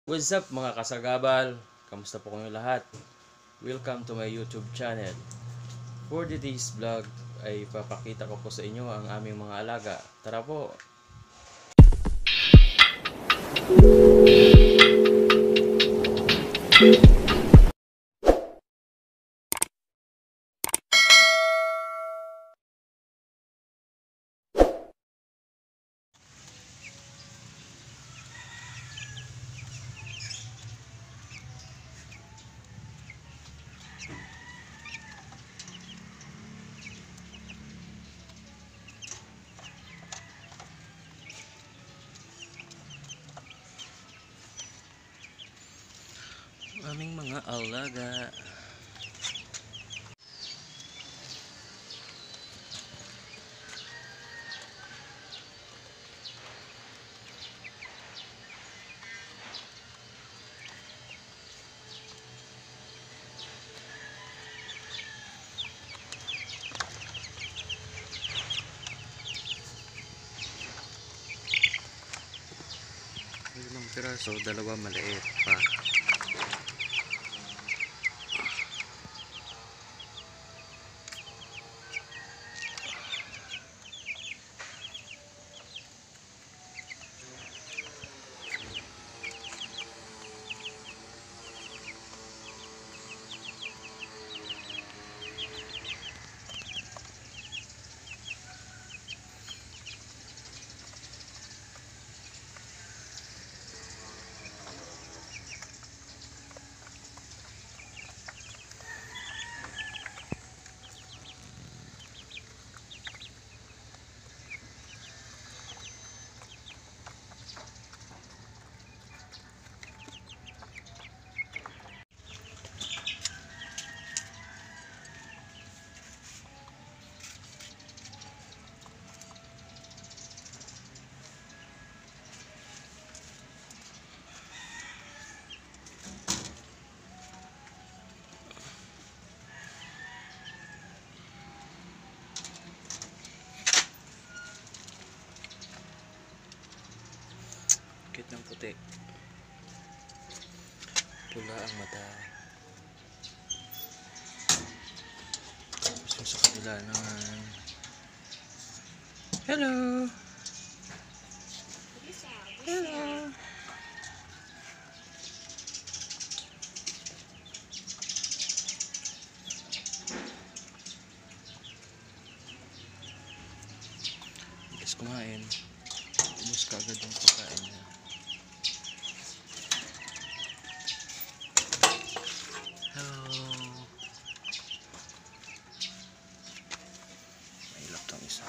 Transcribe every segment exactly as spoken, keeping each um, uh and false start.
What's up mga kasagabal? Kamusta po kayo lahat? Welcome to my YouTube channel. For today's vlog ay papakita ko po sa inyo ang aming mga alaga. Tara po! Aming mga alaga. Limang piraso, dalawa maliit pa. Kit ng puti. Pula ang mata. Tapos yung sa kabila naman. Hello! Hello! Bilis kumain. Ubus ka agad yung pagkain niya. Hello! Mahilap tong isa.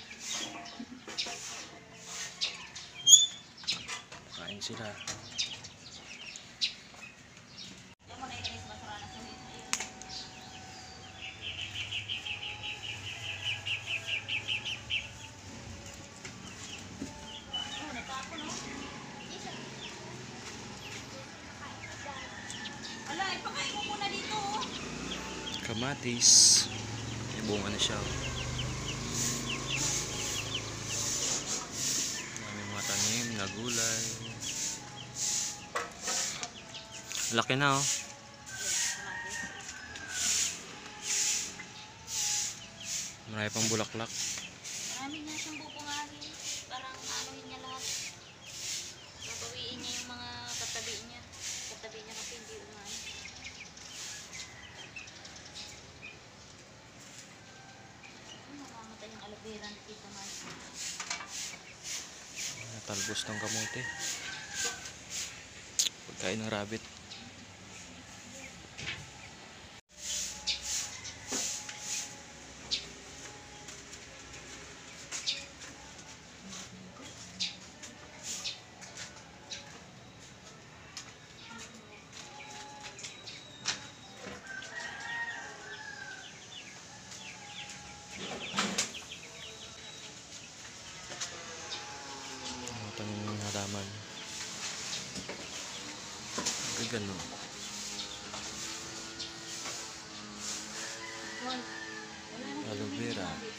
Kain sila. Kamatis. May bunga na siya. May mga tanim na gulay. Laki na oh. Marami pang bulaklak. Marami na siyang bubungangin. Parang anuhin niya lahat. Babawiin niya yung mga katabi niya. Katabi niya kasi hindi umano. Namamatay yung aloe vera na kita man. Talbos ng kamote. Pagkain ng rabbit. Tanim ng halaman. Gagano. Aloe vera.